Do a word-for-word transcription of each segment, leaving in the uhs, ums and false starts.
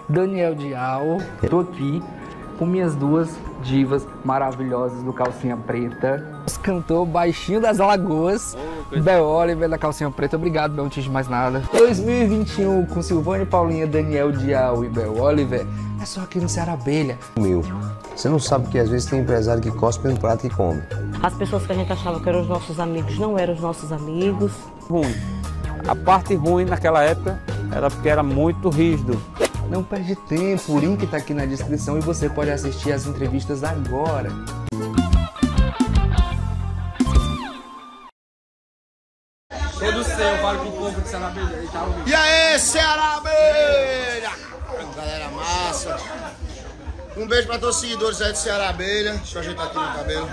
Daniel Dial. Tô aqui com minhas duas divas maravilhosas do Calcinha Preta. Cantor baixinho das Alagoas, oh, Bel Oliver da Calcinha Preta. Obrigado, Bel, antes de mais nada. dois mil e vinte e um com Silvânia Paulinha, Daniel Dial e Bel Oliver. É só aqui no Ceará Abelha. Meu, você não sabe que às vezes tem empresário que cospe no prato e come. As pessoas que a gente achava que eram os nossos amigos não eram os nossos amigos. Ruim. A parte ruim naquela época era porque era muito rígido. Não perde tempo, o link tá aqui na descrição e você pode assistir as entrevistas agora. Todo seu, falo com o povo de Ceará Abelha. E aí, Ceará Abelha! Galera massa. Um beijo pra todos os seguidores aí do Ceará Abelha. Deixa eu ajeitar aqui no cabelo.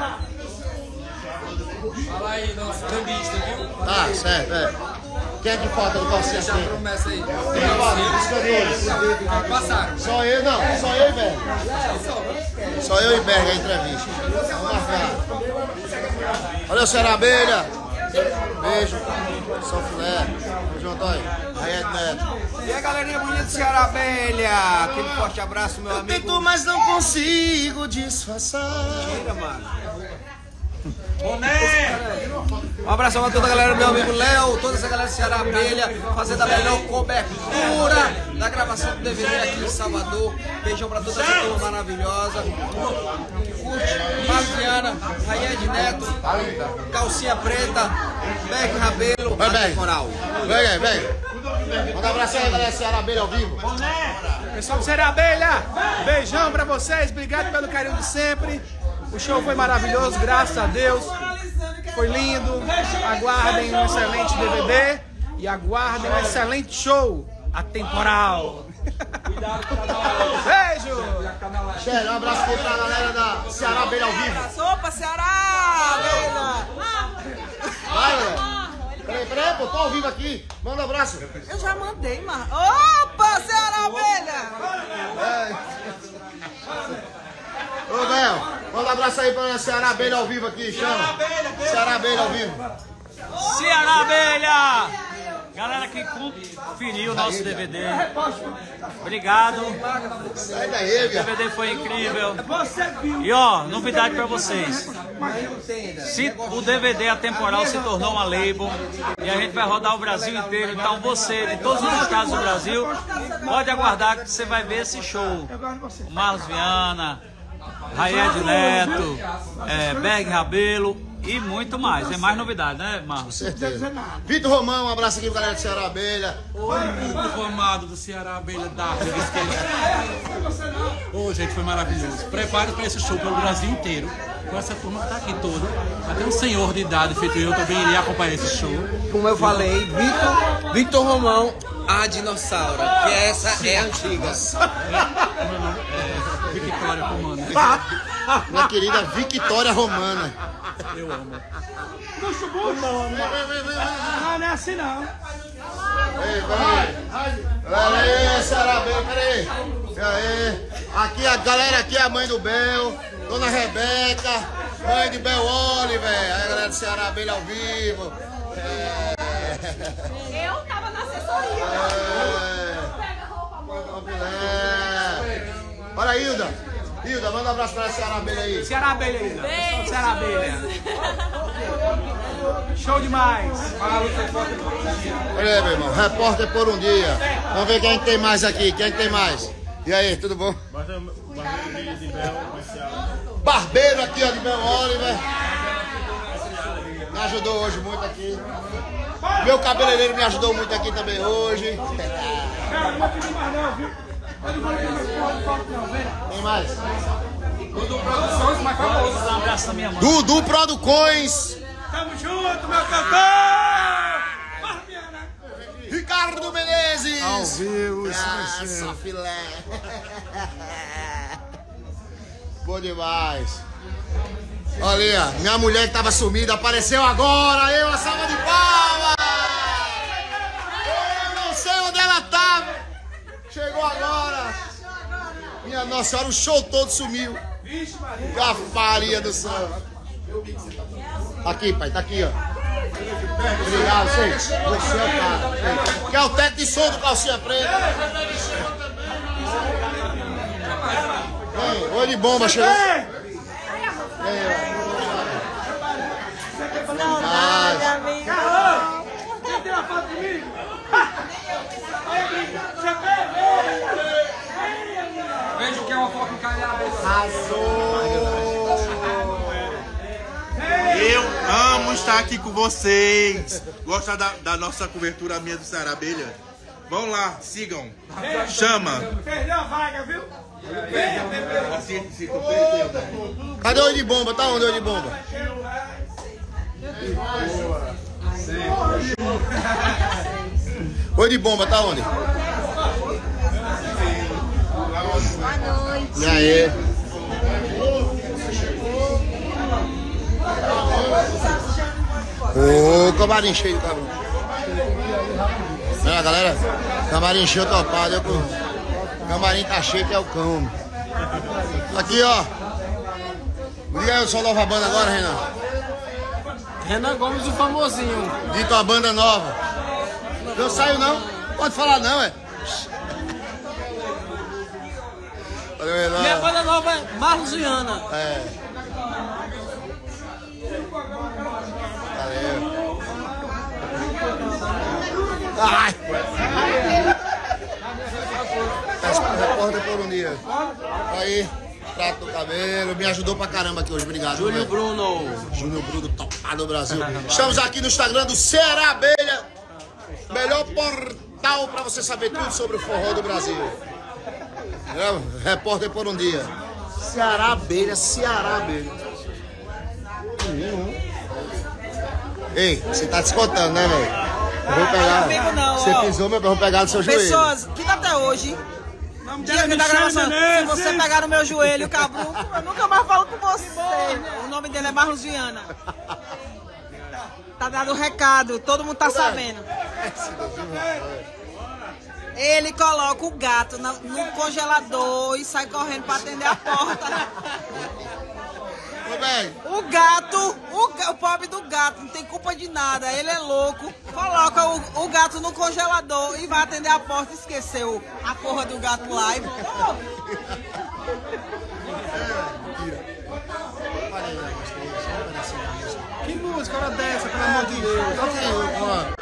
Fala aí, nosso cambista, viu? Tá, certo, é. Quem é que falta do Calcinha Deixa a Preta? promessa aí. Quem é que falta dos cantores? Vai passar. Só eu, não. Só eu e Berg. Só eu e Berg a entrevista. Vamos marcar. Valeu, Ceará Abelha. Beijo. São Filé. Tamo junto aí. Aí é Neto. E aí, galerinha bonita do Ceará Abelha. Aquele forte abraço, meu eu amigo. Tento, mas não consigo disfarçar. Mentira, mano. Um abraço a toda a galera do meu amigo Léo, toda essa galera do Ceará Abelha, fazendo a melhor cobertura da gravação do D V D aqui em Salvador. Beijão pra toda essa turma maravilhosa. Curte, Marciana, Raiane Neto, Calcinha Preta, Berg Rabelo, Temporal. Vem, vem. Manda um abraço aí, galera do Ceará Abelha ao vivo. Pessoal do Ceará Abelha, beijão pra vocês, obrigado pelo carinho de sempre. O show foi maravilhoso, graças a Deus. Foi lindo. Aguardem um excelente D V D e aguardem um excelente show atemporal. Beijo! Cheiro, um abraço aqui pra galera da Ceará Abelha ao vivo. Opa, Ceará! Abelha! Vai, galera. Peraí, peraí, pô, tô ao vivo aqui. Manda um abraço. Eu já mandei, mano. Opa, Ceará Abelha! É. Ô, Bel, manda um abraço aí pra Ceará Abelha ao vivo aqui, chama. Ceará Abelha ao vivo. Ceará Abelha! Galera que conferiu o nosso D V D, obrigado. Sai daí, o D V D foi incrível. E ó, novidade pra vocês. Se o D V D Atemporal se tornou uma label e a gente vai rodar o Brasil inteiro, então você, de todos os estados do Brasil, pode aguardar que você vai ver esse show. O Marlos Viana, Raiane Neto, é, Berg Rabelo e muito mais. Tem mais novidade, né, Marlos? Com certeza. Vitor Romão, um abraço aqui pra galera do Ceará Abelha. Oi, público formado do Ceará Abelha da Ô, gente, foi maravilhoso. Prepare para esse show pelo Brasil inteiro. Com essa turma que tá aqui toda. Até um senhor de idade feito eu também iria acompanhar esse show. Como eu falei, Vitor, Vitor Romão, a dinossauro, que essa é antiga. Victória Romana. Minha querida Victória Romana. Eu amo. Puxa o bucho. Não, não é assim não. Ei, peraí. Peraí, Ceará Abelha, peraí. Aí. Aqui a galera aqui é a mãe do Bel, Dona Rebeca, mãe de Bel Oliver. Aí a galera do Ceará Abelha ao vivo. É. Eu tava na assessoria. É. Pega a roupa, mano. É. Olha a Hilda. Hilda, manda um abraço pra Ceará Abelha aí. Ceará Abelha, Hilda. Ceará Abelha. Show demais. Olha aí, meu irmão. Repórter por um dia. Vamos ver quem tem mais aqui. Quem tem mais? E aí, tudo bom? Barbeiro aqui, ó, de Bel Oliver. Me ajudou hoje muito aqui. Meu cabeleireiro me ajudou muito aqui também hoje. Tem mais? Dudu Produções, mais famoso. Um abraço da minha mãe. Dudu Produções. Tamo junto, meu cantor! Ricardo Menezes. Ao vivo, Nossa, filé. Bom demais. Olha, minha mulher que tava sumida apareceu agora. Eu, a salva de palmas. Eu não sei onde ela tava. Chegou agora. Minha Nossa Senhora, o show todo sumiu. Gafaria do céu. Aqui, pai, tá aqui, ó. Obrigado, gente. Você é o cara. Que é o técnico de som do Calcinha Preta. de bomba chegou. Saudade, amigo. Quer ter uma foto comigo? Veja o que é uma foto encalhada. Eu amo estar aqui com vocês. Gosta da, da nossa cobertura minha do Ceará Abelha? Vão lá, sigam. Chama. Perdeu a vaga, viu? Cadê o olho de bomba? Tá onde o olho de bomba? Olho de bomba, tá onde? Boa noite. E aí? Ô, camarim cheio, cabrão. Olha, galera, camarim cheio topado. Eu, camarim tá cheio que é o cão. Aqui, ó. Diga aí o som nova banda agora, Renan. Renan Gomes, o famosinho. Dito a banda nova. Não saiu não? Pode falar não, é? Valeu, Renan. Minha banda nova é Marlos Viana. É. Valeu. Ai! Repórter por um dia. Aí, trato do cabelo. Me ajudou pra caramba aqui hoje. Obrigado. Júnior Bruno. Júnior Bruno, topado do Brasil. Estamos aqui no Instagram do Ceará Abelha. Melhor portal pra você saber tudo sobre o forró do Brasil. É, repórter por um dia. Ceará Abelha, Ceará Abelha. Uhum. Ei, você tá descontando, né, velho? Eu vou pegar. Não comigo não, você ó. pisou, meu, eu vou pegar no seu joelho. Pessoas, que dá até hoje. Dia que da gravação, se você pegar no meu joelho, cabruco, eu nunca mais falo com você. O nome dele é Marlos Viana. Tá dado o recado, todo mundo tá sabendo. Ele coloca o gato no, no congelador e sai correndo pra atender a porta. O gato, o, o pobre do gato, não tem culpa de nada, ele é louco. Coloca o, o gato no congelador e vai atender a porta e esqueceu a porra do gato lá. E... Que música hora dessa, pelo amor de Deus?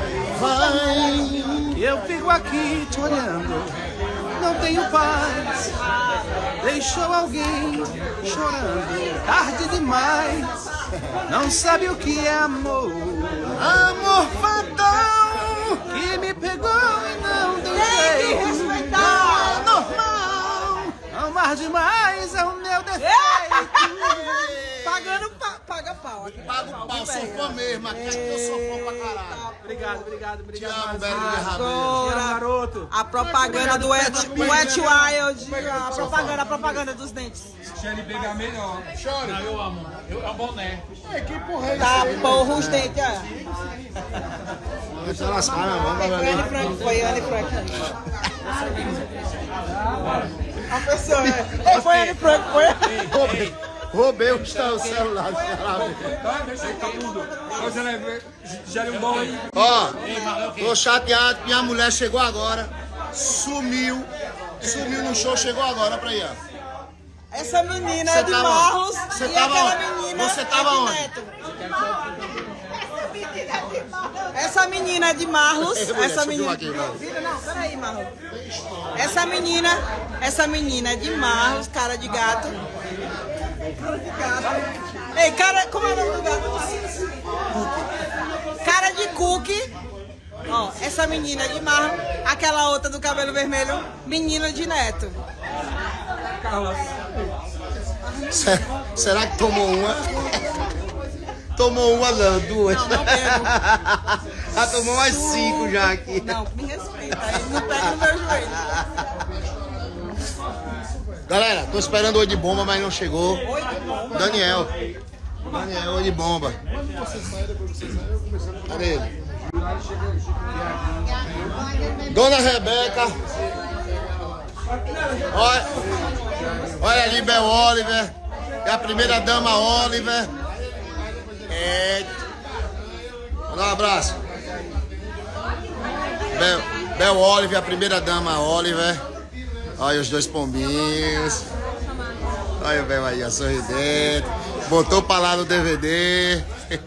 Vai. Eu fico aqui te olhando, não tenho paz. Deixou alguém chorando, tarde demais. Não sabe o que é amor. Amor fatal que me pegou e não deu jeito. Não é normal. Amar demais é o meu defeito. Pagando, pa, paga pau. Aqui. Paga o pau, sou fã mesmo. Aqui eu sou fã pra caralho. Obrigado, obrigado, obrigado. Te amo, velho. Agora, garoto. A propaganda do Wet, Wet Wild. A propaganda, a propaganda dos dentes. Se ele pegar melhor. Chore. Não, eu amo. Eu, é um boné. É, que porra é isso? Tá, porra, os dentes, ó. Deixa eu lascar, meu irmão. Foi Anne Frank, foi Anne Frank. A pessoa, é. Foi Anne Frank, foi. Roubei, roubei o celular do Ceará. Deixa eu ficar tudo. Você leva. Já um bom aí. Ó, tô chateado que minha mulher chegou agora. Sumiu. Sumiu no show, chegou agora pra aí, ó. Essa menina Você é de tava- Marlos você e tava aquela onde? menina Você é tava de onde? Neto. Essa menina é de Marlos. Ei, mulher, Essa subiu menina. aqui, vai. Vira, não, peraí, Marlos. Essa menina, essa menina é de Marlos, cara de gato. Cara de gato. Ei, cara, como é o nome do gato? Cara de cookie. Ó, essa menina é de Marlos. Aquela outra do cabelo vermelho, menina de Neto. Se- Será que tomou uma? Tomou uma não, duas. Não, não pego. Já tomou umas cinco já aqui. Não, me respeita, ele não pega no meu joelho. Galera, tô esperando o olho de bomba, mas não chegou. Oi, que bom. Daniel. Daniel, olho de bomba. Cadê ele? Dona Rebeca. Olha, olha ali, Bel Oliver. É a primeira dama Oliver. É. Dá um abraço. Bel, Bel Oliver, a primeira dama Oliver. Olha os dois pombinhos. Olha o Bel aí, ó, sorridente. Botou pra lá no D V D.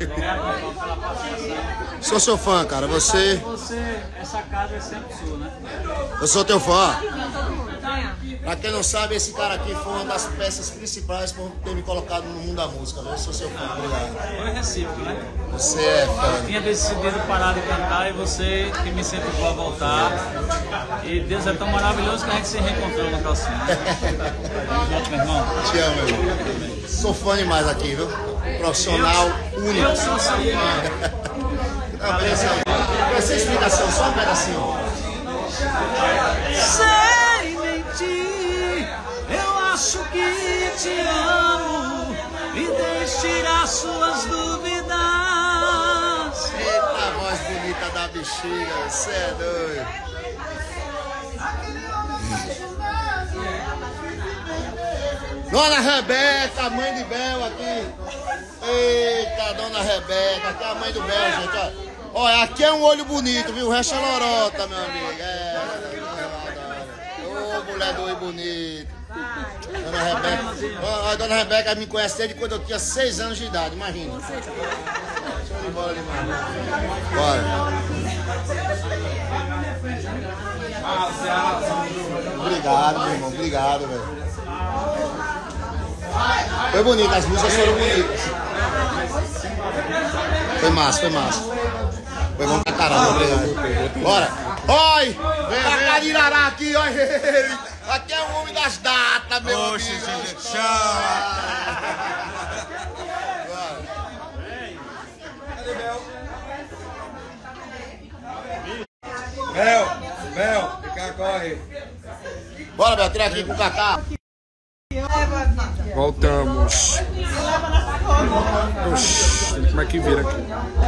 Sou seu fã, cara. Você... Você, essa casa é sempre sua, né? Eu sou teu fã. Pra quem não sabe, esse cara aqui foi uma das peças principais por ter me colocado no mundo da música. Eu sou seu fã, obrigado. Foi recíproco, né? Você é fã. Eu tinha decidido parar de cantar e você que me incentivou a voltar. E Deus é tão maravilhoso que a gente se reencontrou no calcinho. Tamo junto, meu irmão. Te amo, meu irmão. Sou fã demais aqui, viu? Profissional eu, único. Eu sou seu fã. Não, beleza. Essa explicação, só um pedacinho. Sem mentir, eu acho que te amo e deixe tirar suas dúvidas. Eita, voz bonita da bexiga, você é doido. Dona Rebeca, mãe de Bel aqui. Eita, Dona Rebeca, aqui é a mãe do Bel, gente, ó. Olha, aqui é um olho bonito, viu? O resto é lorota, meu amigo. É, ô, mulher do olho bonito. Dona Rebeca, a Dona Rebeca me conhece desde quando eu tinha seis anos de idade, imagina. Show de bola demais. Bora. Obrigado, meu irmão, obrigado, velho. Foi bonito, as músicas foram bonitas. Foi massa, foi massa. Foi bom pra caramba, obrigado. Bora! Oi! Vem, vem! Carirará aqui, olha ele! Aqui é o homem das datas, meu amigo! Oxe, gente, tchau! Cadê Bel? Bel! Bel! Cá, corre! Bora, Bel, tira aqui com o Cacá! Voltamos. Oxi, como é que vira aqui?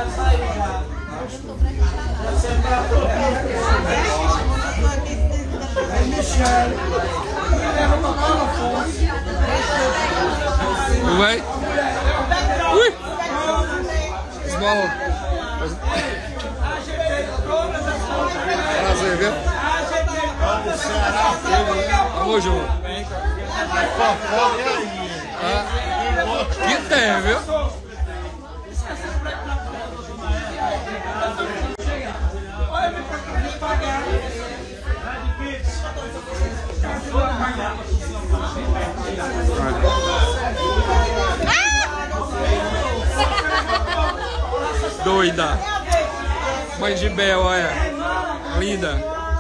Não vai? Ui! Esmola. Prazer, viu? Vamos, João. Ah, que tem, viu? Doida. Mãe de Bel, olha. Linda.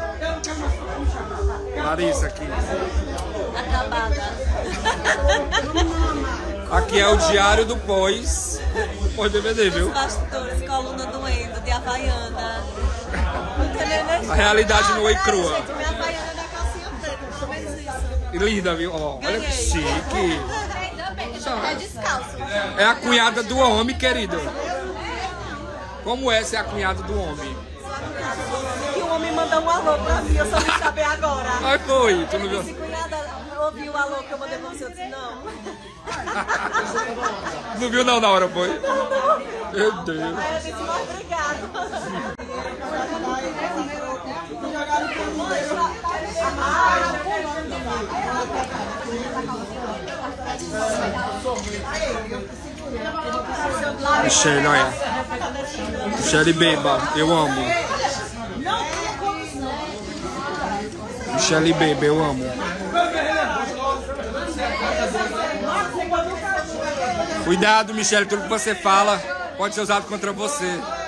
Larissa aqui. Acabada. Aqui é o diário do pós. Pós D V D, viu? Os bastidores, coluna doendo, de Havaiana. Não tem nem nem A realidade nua e crua. Gente, minha Havaiana é da calcinha preta, pelo menos isso. Linda, viu? Ó, olha que chique. É descalço. É a cunhada do homem, querido. Como essa é a cunhada do homem? E o homem mandou um alô pra mim, eu só vim saber agora. Ai, foi, tu não viu? Ele disse, cunhada, ouviu o alô que eu mandei pra você? Eu disse, não. Não viu não na hora, foi? Não, não. Meu Deus. Aí eu disse, mas obrigado. Michelle, olha. Michelle beba, eu amo. Michelle beba, eu amo. Cuidado, Michelle, tudo que você fala pode ser usado contra você.